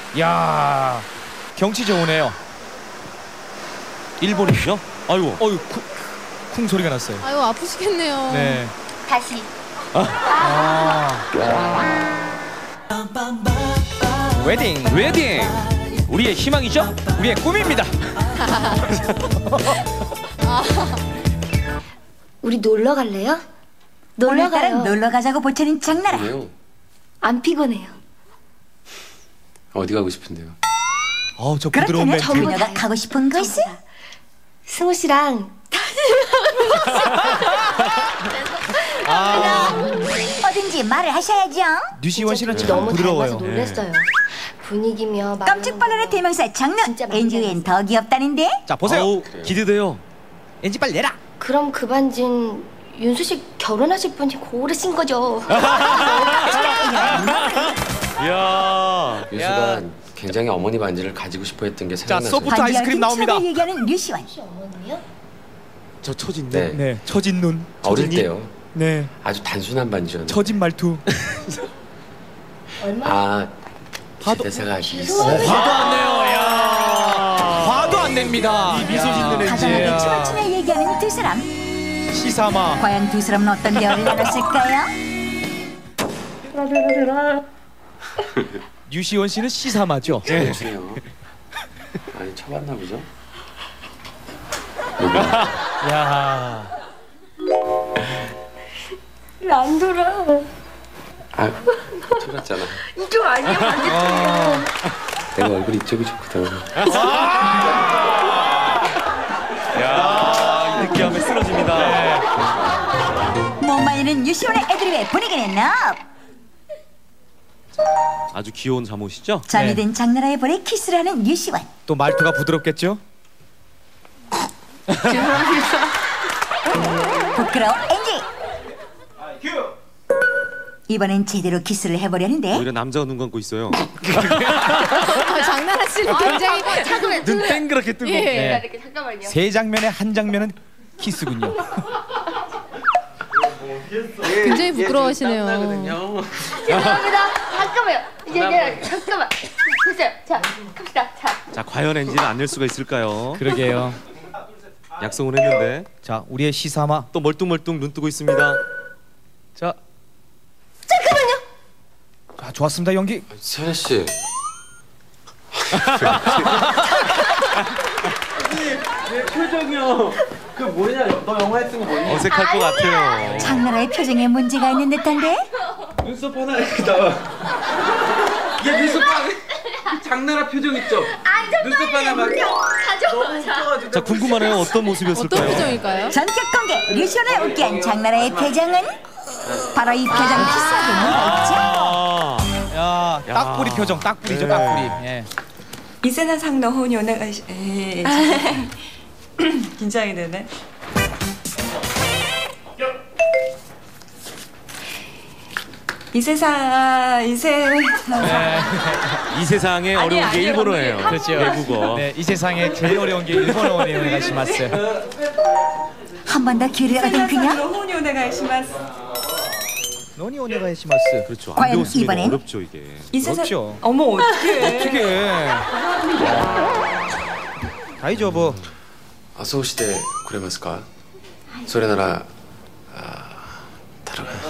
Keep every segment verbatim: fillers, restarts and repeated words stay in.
야, 경치 좋으네요. 일본이죠? 아이고. 어유, 쿵 소리가 났어요. 아유, 아프시겠네요. 네. 다시. 아. 웨딩. 웨딩. 우리의 희망이죠? 우리의 꿈입니다. 우리 놀러 갈래요? 놀러 가요. 오늘따라 놀러 가자고 보채는 장나라. 왜요? 안 피곤해요. 어디 가고 싶은데요? 어, 저 부드러운 그렇다면 멘트. 그녀가 가요. 가고 싶은 곳은? 승우 씨랑 아, 어딘지 말을 하셔야죠. 류시원 씨는 참 너무 부드러워요. 닮아서 놀랬어요. 분위기며 말 깜찍발랄의 대명사 장르. 진짜 많이 엔지엔 더 귀엽다는데? 자, 보세요. 아우, 기대돼요. 엔지 빨리 내라. 그럼 그 반진 윤수 씨 결혼하실 분이 고르신 거죠? 이야. 유수가 굉장히 어머니 반지를 가지고 싶어 했던 게 자, 생각나서. 소프트 아이스크림 나옵니다. 을 얘기하는 류시원. 어머니요? 저 처진 네. 눈. 네, 처진 눈. 어릴 처진 입. 때요. 네, 아주 단순한 반지였는데. 처진 말투. 얼마? 아, 제 화도- 대사가 있어요. 화도 안 내요. 야, 화도 안 냅니다. 이 미소 짓는 가장하게 엔지. 춤을 추며 얘기하는 두 사람. 시사마. 과연 두 사람은 어떤 대화를 나눴을까요? 류시원 씨는 시사마죠. 네. 무슨요? 아니 쳐봤나 보죠? 야, 안 돌아. 아, 쳐봤잖아. 이쪽 아니야 반대쪽이야. 내가 얼굴 이쪽이 좋거든. 야, 이 느끼함에 쓰러집니다. 못 말리는 류시원의 애드립의 분위기는 업. 아주 귀여운 잠옷이죠? 잠이 네. 든 장나라의 볼에 키스를 하는 류시원. 또 말투가 부드럽겠죠? 부끄러운 엔지. 이번엔 제대로 키스를 해보려는데 오히려 남자가 눈 감고 있어요. 아, 장나라 씨는 굉장히 잠깐만. 눈 땡그랗게 뜨고. 예. 네. 이렇게 잠깐만요. 세 장면에 한 장면은 키스군요. 굉장히 부끄러워하시네요. 죄송합니다. 잠깐만요. 이제 내가 잠깐만. 됐어요. 자, 갑시다. 자. 자, 과연 엔지는 안 낼 수가 있을까요? 그러게요. 약속은 했는데 자, 우리의 시사마. 또 멀뚱멀뚱 눈 뜨고 있습니다. 자, 잠깐만요. 자, 좋았습니다 연기. 세현 씨. 어색할 것 같아요. 장나라의 표정에 문제가 있는 듯한데? 눈썹 하나 나와. 얘 눈썹 하나. 장나라 표정 있죠? 눈썹 하나만. 가져. 자, 궁금하네요. 어떤 어떤 모습이었을까요? 표정일까요? 전격 공개! 류시원을 웃게 한 장나라의 표정은? 바로 이 표정 키스하게 뭐가 있죠? 아, 야, 야. 딱뿌리 표정, 딱뿌리죠, 네. 딱뿌리. 예. 伊勢田さんの方にお願いし、えー、緊張でね。伊勢さん、伊勢。 이 세상에 아니, 어려운 게 아니, 일본어예요. 언니. 그렇죠. 외국어. 네, 이 세상에 제일 어려운 게 일본어네요, 오네가시마스. 한 번 더 기회를 얻은 伊勢田さん 그녀? の方にお願いします。 노니 오네가시마스. 그렇죠. 안 과연 배웠으면 이번엔? 어렵죠, 이게. 伊勢さん 그렇죠. 、 어머 어떡해. 어떻게? 다이저브. あ、そうしてくれますか？それなら、あ、たる。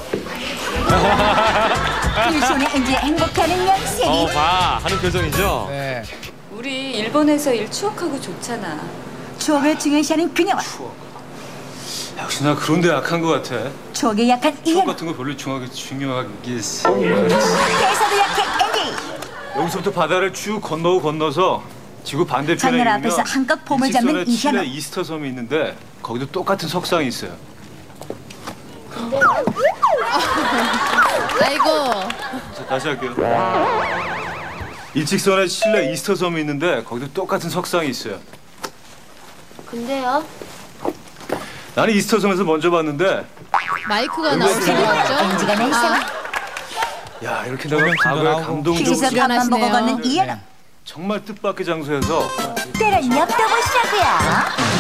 류시원의 엔지에 행복해하는 어, 연생이. 봐. 하는 표정이죠? 네. 우리 일본에서 일 추억하고 좋잖아. 추억을 중요시하는 그녀와 역시 나 그런데 약한 것 같아. 추억에 약한 추억 이현. 같은 거 별로 중요하게 중요하게. 대사도 약해 엔지. 여기서부터 바다를 쭉 건너고 건너서 지구 반대편에 장나라 이르면 앞에서 한껏 폼을 잡는 일직선에 칠레 이현우. 이스터 섬이 있는데 거기도 똑같은 석상이 있어요. 아이고. 자, 다시 할게요. 일직선에 칠레 이스터 섬이 있는데 거기도 똑같은 석상이 있어요. 근데요. 나는 이스터 섬에서 먼저 봤는데 마이크가 나오신 것 같죠? 엔지가 날쌔와 야 이렇게 내가 조명 과거의 나오고. 감동적인 휴지에서 밥만 보고 출연하시네요. 걷는 이현우. 정말 뜻밖의 장소에서 때론 엿도 보시라고요.